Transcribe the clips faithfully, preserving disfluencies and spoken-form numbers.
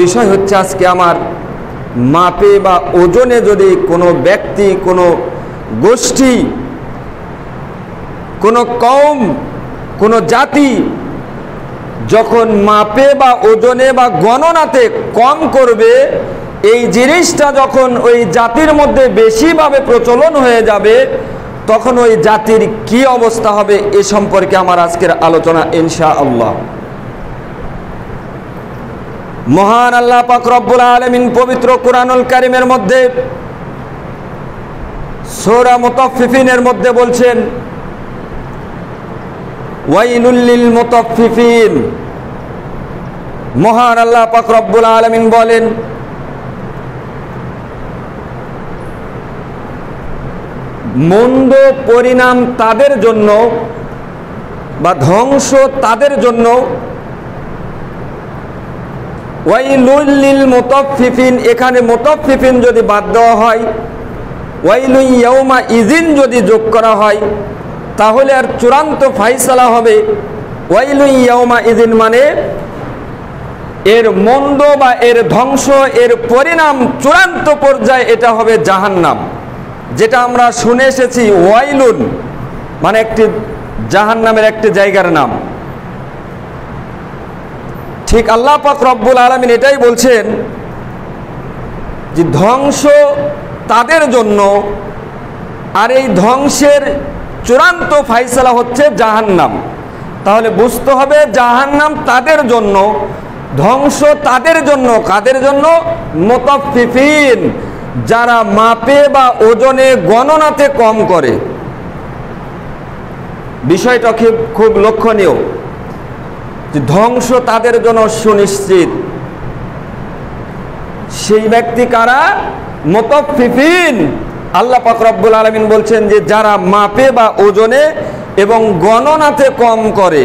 বিষয় হচ্ছে আজকে আমার মাপে বা ওজনে যদি কোনো ব্যক্তি, কোনো গোষ্ঠী, কোনো কওম, কোনো জাতি যখন মাপে বা ওজনে বা গণনাতে কম করবে, এই জিনিসটা যখন ওই জাতির মধ্যে বেশিভাবে প্রচলন হয়ে যাবে, তখন ওই জাতির কি অবস্থা হবে এ সম্পর্কে আমার আজকের আলোচনা ইনশাআল্লাহ। মহান আল্লাহ পাক রব্বুল আলামিন পবিত্র কুরআনুল কারীমের মধ্যে সূরা মুতাফফিফিনের মধ্যে বলছেন, ওয়াইলুল লিল মুতাফফিফিন। মহান আল্লাহ পাক রব্বুল আলামিন বলেন, মন্দ পরিণাম তাদের জন্য বা ধ্বংস তাদের জন্য। ওয়াইলুল লিল মুতাফফিফিন, এখানে মুতাফফিফিন যদি বাদ দেওয়া হয়, ওয়াইলুন ইয়াউমা ইযিন যদি যোগ করা হয়, তাহলে আর চূড়ান্ত ফায়সালা হবে ওয়াইলুন ইয়াউমা ইযিন মানে এর মন্দ বা এর ধ্বংস, এর পরিণাম চূড়ান্ত পর্যায়ে এটা হবে জাহান্নাম। যেটা আমরা শুনে এসেছি ওয়াইলুন মানে একটি জাহান্নামের একটি জায়গার নাম। ঠিক আল্লাহ পাক রব্বুল আলামিন এটাই বলছেন যে ধ্বংস তাদের জন্য, আর এই ধ্বংসের চূড়ান্ত ফায়সালা হচ্ছে জাহান্নাম। তাহলে বুঝতে হবে জাহান্নাম তাদের জন্য, ধ্বংস তাদের জন্য। কাদের জন্য? মুতাফফিফিন, যারা মাপে বা ওজনে গণনাতে কম করে। বিষয়টা খুব খুব লক্ষণীয় যে ধ্বংস তাদের জন্য সুনিশ্চিত। সেই ব্যক্তি কারা? মুতাফফিফিন। আল্লাহ পাক রব্বুল আলামিন বলছেন যে যারা মাপে বা ওজনে এবং গণনাতে কম করে।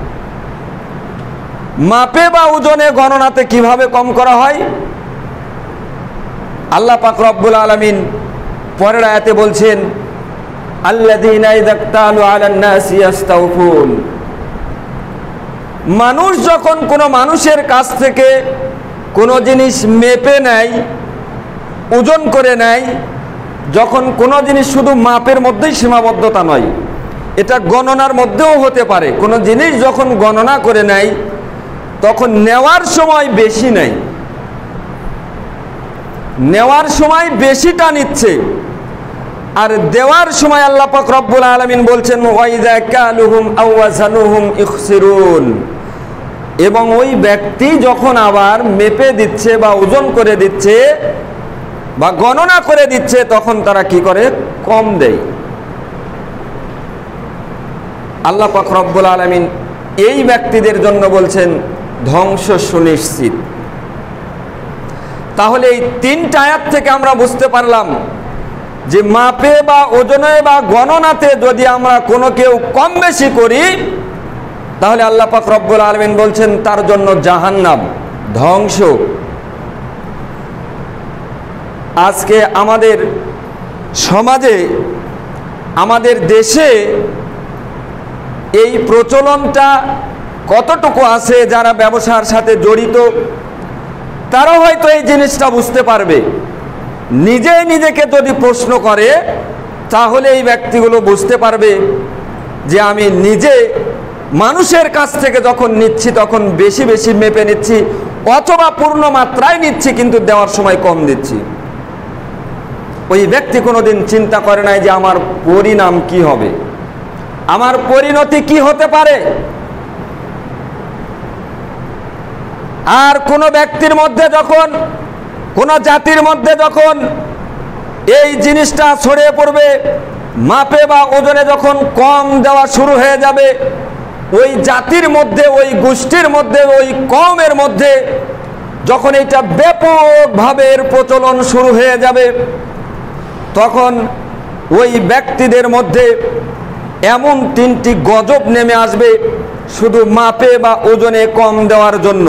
মাপে বা ওজনে গণনাতে কিভাবে কম করা হয়? আল্লাহ পাক রব্বুল আলামিন পরের আয়াতে বলছেন, আল্লাযীনা ইযা ইক্তালু আলান নাসি ইস্তাওফুন। মানুষ যখন কোনো মানুষের কাছ থেকে কোনো জিনিস মেপে নেয়, ওজন করে নেয়, যখন কোনো জিনিস শুধু মাপের মধ্যেই সীমাবদ্ধতা নয়, এটা গণনার মধ্যেও হতে পারে। কোনো জিনিস যখন গণনা করে নেয়, তখন নেওয়ার সময় বেশি নেয়, নেওয়ার সময় বেশিটা নিচ্ছে, আর দেওয়ার সময় আল্লাহ পাক রব্বুল আলামিন বলছেন ওয়াইযা কালুহুম আও ওয়াজানুহুম ইখসিরুন। এবং ওই ব্যক্তি যখন আবার মেপে দিচ্ছে বা ওজন করে দিচ্ছে বা গণনা করে দিচ্ছে, তখন তারা কি করে? কম দেয়। আল্লাহ পাক রব্বুল আলামিন এই ব্যক্তিদের জন্য বলছেন ধ্বংস সুনিশ্চিত। তাহলে এই তিনটা আয়াত থেকে আমরা বুঝতে পারলাম যে মাপে বা ওজনে বা গণনাতে যদি আমরা কোনো কেউ কম বেশি করি, তাহলে আল্লাহ পাক রব্বুল আলামিন বলছেন তার জন্য জাহান্নাম, ধ্বংস। আজকে আমাদের সমাজে, আমাদের দেশে এই প্রচলনটা কতটুকু আছে? যারা ব্যবসার সাথে জড়িত তারা হয়তো এই জিনিসটা বুঝতে পারবে। নিজে নিজেকে যদি প্রশ্ন করে, তাহলে এই ব্যক্তিগুলো বুঝতে পারবে যে আমি নিজে মানুষের কাছ থেকে যখন নিচ্ছি তখন বেশি বেশি মেপে নিচ্ছি, অথবা পূর্ণ মাত্রায় নিচ্ছি কিন্তু দেওয়ার সময় কম দিচ্ছি। ওই ব্যক্তি কোনোদিন চিন্তা করে নাই যে আমার পরিণাম কি হবে, আমার পরিণতি কি হতে পারে। আর কোনো ব্যক্তির মধ্যে যখন, কোনো জাতির মধ্যে যখন এই জিনিসটা ছড়িয়ে পড়বে, মাপে বা ওজনে যখন কম দেওয়া শুরু হয়ে যাবে, ওই জাতির মধ্যে, ওই গোষ্ঠীর মধ্যে, ওই কওমের মধ্যে যখন এটা ব্যাপকভাবে এর প্রচলন শুরু হয়ে যাবে, তখন ওই ব্যক্তিদের মধ্যে এমন তিনটি গজব নেমে আসবে শুধু মাপে বা ওজনে কম দেওয়ার জন্য।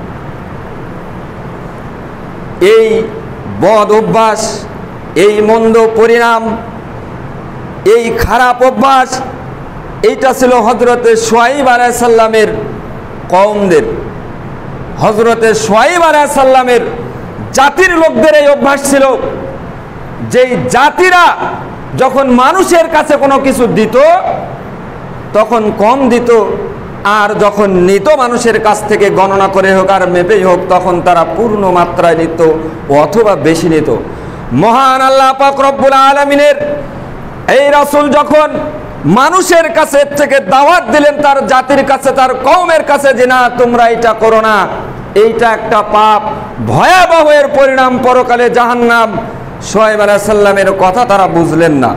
এই বদ অভ্যাস, এই মন্দ পরিণাম, এই খারাপ অভ্যাস, এইটা ছিল হযরতে শুআয়ব আলাইহিস সালামের কওমদের। হযরতে শুআয়ব আলাইহিস সালামের জাতির লোকদের এই অভ্যাস ছিল, যেই জাতিরা যখন মানুষের কাছে কোনো কিছু দিত তখন কম দিত, আর যখন নিত মানুষের কাছ থেকে গণনা করে হোক আর মেপেই হোক তখন তারা পূর্ণ মাত্রায় নিত অথবা বেশি নিত। মহান আল্লাহ পাক রব্বুল আলামিনের এই রাসূল যখন মানুষের কাছে থেকে দাওয়াত দিলেন তার জাতির কাছে, তার কওমের কাছে, যে না তোমরা এটা করো না, এইটা একটা পাপ, ভয়াবহ এর পরিণাম পরকালে জাহান্নাম, শুআয়ব আলাইহিস সালামের কথা তারা বুঝলেন না।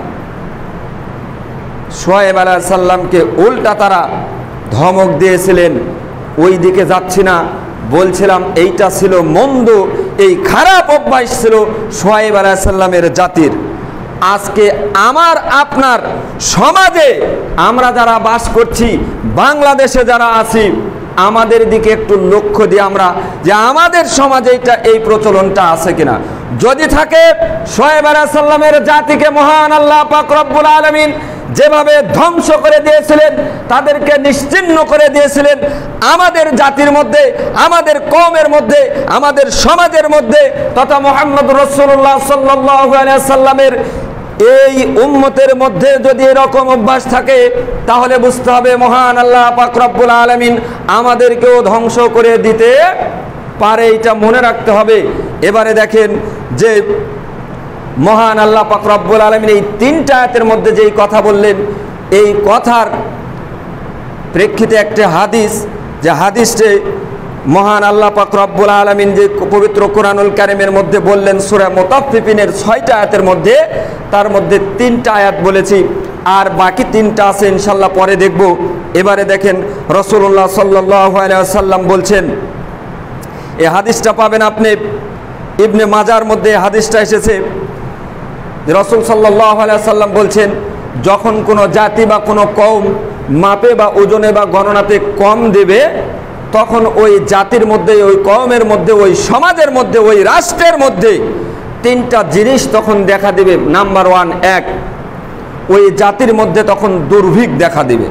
শুআয়ব আলাইহিস সালামকে উল্টা তারা ধমক দিয়েছিলেন, ওই দিকে যাচ্ছি না, বলছিলাম এইটা ছিল মন্দ, এই খারাপ অভ্যাস ছিল শুআয়ব আলাইহিস সালামের জাতির। আজকে আমার আপনার সমাজে আমরা যারা বাস করছি, বাংলাদেশে যারা আছি, আমাদের দিকে একটু লক্ষ্য দিয়ে আমরা যে আমাদের সমাজে এটা এই প্রচলনটা আছে কিনা। যদি থাকে, শুআয়ব আলাইহিস সালামের জাতিকে মহান আল্লাহ পাক রব্বুল আলামিন যেভাবে ধ্বংস করে দিয়েছিলেন, তাদেরকে নিশ্চিহ্ন করে দিয়েছিলেন, আমাদের জাতির মধ্যে, আমাদের কওমের মধ্যে, আমাদের সমাজের মধ্যে তথা মুহাম্মদ রাসূলুল্লাহ সাল্লাল্লাহু আলাইহি সাল্লামের এই উম্মতের মধ্যে যদি এরকম অভ্যাস থাকে, তাহলে বুঝতে হবে মহান আল্লাহ পাক রব্বুল আলামিন আমাদেরকেও ধ্বংস করে দিতে পারে, এটা মনে রাখতে হবে। এবারে দেখেন যে মহান আল্লাহ পাক রব্বুল আলামিন এই তিনটা আয়াতের মধ্যে যেই কথা বললেন, এই কথার প্রেক্ষিতে একটা হাদিস, যে হাদিসটি মহান আল্লাহ পাক রব্বুল আলামিন যে পবিত্র কোরআনুল কারীমের মধ্যে বললেন সূরা মুতাফফিফিনের ছয়টা আয়াতের মধ্যে, তার মধ্যে তিনটা আয়াত বলেছি, আর বাকি তিনটা আছে ইনশাআল্লাহ পরে দেখব। এবারে দেখেন রাসূলুল্লাহ সাল্লাল্লাহু আলাইহি ওয়াসাল্লাম বলছেন, এই হাদিসটা পাবেন আপনি ইবনে মাজার মধ্যে হাদিসটা এসেছে। রাসূল সাল্লাল্লাহু আলাইহি ওয়াসাল্লাম বলছেন, যখন কোনো জাতি বা কোনো কওম মাপে বা ওজনে বা গণনাতে কম দেবে, তখন ওই জাতির মধ্যে, ওই কওমের মধ্যে, ওই সমাজের মধ্যে, ওই রাষ্ট্রের মধ্যে তিনটা জিনিস তখন দেখা দিবে। নাম্বার ওয়ান, এক, ওই জাতির মধ্যে তখন দুর্ভিক্ষ দেখা দিবে।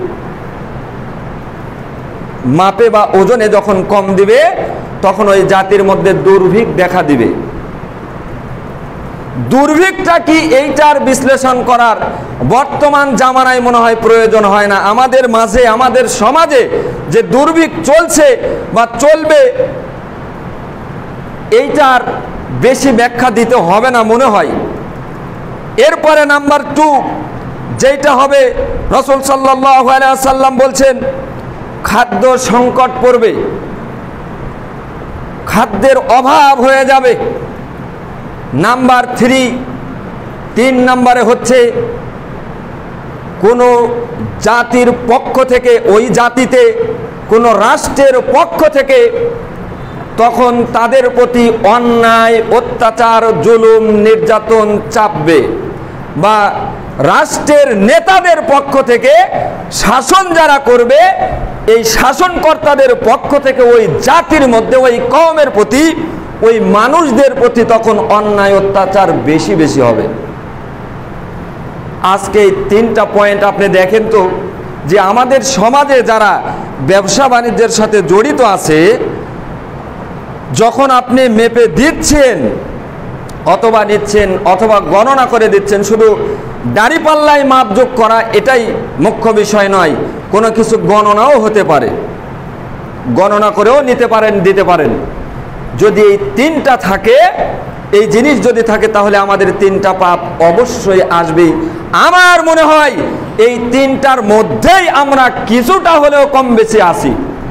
মাপে বা ওজনে যখন কম দিবে তখন ওই জাতির মধ্যে দুর্ভিক্ষ দেখা দিবে। দুর্ভিক্ষটা কি, এইটার বিশ্লেষণ করার বর্তমান জামানায় মনে হয় প্রয়োজন হয় না। আমাদের মাঝে, আমাদের সমাজে যে দুর্ভিক্ষ চলছে বা চলবে, এইটার বেশি ব্যাখ্যা দিতে হবে না মনে হয়। এরপরে নাম্বার টু যেটা হবে, রাসূল সাল্লাল্লাহু আলাইহি ওয়াসাল্লাম বলছেন খাদ্য সংকট পড়বে, খাদ্যের অভাব হয়ে যাবে। নাম্বার থ্রি, তিন নম্বরে হচ্ছে কোনো জাতির পক্ষ থেকে, ওই জাতিতে কোনো রাষ্ট্রের পক্ষ থেকে তখন তাদের প্রতি অন্যায়, অত্যাচার, জুলুম, নির্যাতন চাপবে, বা রাষ্ট্রের নেতাদের পক্ষ থেকে শাসন যারা করবে, এই শাসনকর্তাদের পক্ষ থেকে ওই জাতির মধ্যে, ওই কওমের প্রতি, ওই মানুষদের প্রতি তখন অন্যায়, অত্যাচার বেশি বেশি হবে। আজকে এই তিনটা পয়েন্ট আপনি দেখেন তো, যে আমাদের সমাজে যারা ব্যবসা বাণিজ্যের সাথে জড়িত আছে, যখন আপনি মেপে দিচ্ছেন অথবা নিচ্ছেন অথবা গণনা করে দিচ্ছেন, শুধু দাঁড়িপাল্লায় মাপযোগ করা এটাই মুখ্য বিষয় নয়, কোনো কিছু গণনাও হতে পারে, গণনা করেও নিতে পারেন, দিতে পারেন। যদি এই তিনটা থাকে, এই জিনিস যদি থাকে, তাহলে আমাদের তিনটা পাপ অবশ্যই আসবেই। আমার মনে হয় এই তিনটার মধ্যেই আমরা কিছুটা হলেও কম বেশি আছি।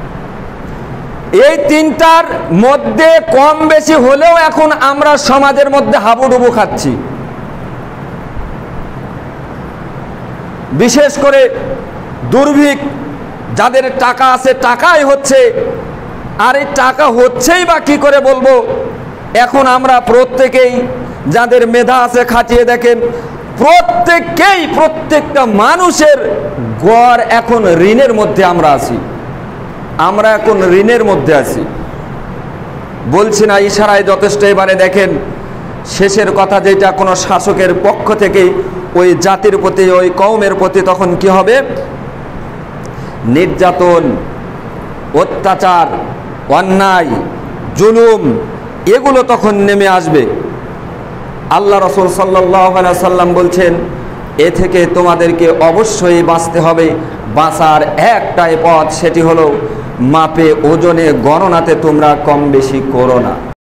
এই তিনটার মধ্যে কম বেশি হলেও এখন আমরা সমাজের মধ্যে হাবুডুবু খাচ্ছি। বিশেষ করে দুর্ভিক্ষ, যাদের টাকা আছে টাকাই হচ্ছে, আর এই টাকা হচ্ছেই বা কি করে বলবো। এখন আমরা প্রত্যেকেই, যাদের মেধা আছে খাটিয়ে দেখেন, প্রত্যেককেই, প্রত্যেকটা মানুষের গড় এখন ঋণের মধ্যে আমরা আছি। আমরা এখন ঋণের মধ্যে আছি, বলছি না ইশারায় যথেষ্ট। এবারে দেখেন শেষের কথা, যেটা কোনো শাসকের পক্ষ থেকে ওই জাতির প্রতি, ওই কওমের প্রতি তখন কি হবে, নির্যাতন, অত্যাচার, অন্যায়, জুলুম এগুলো তখন নেমে আসবে। আল্লাহ রাসূল সাল্লাল্লাহু আলাইহি সাল্লাম বলছেন, এ থেকে তোমাদেরকে অবশ্যই বাঁচতে হবে। বাঁচার একটাই পথ, সেটি হলো মাপে ওজনে গণনাতে তোমরা কম বেশি করো না।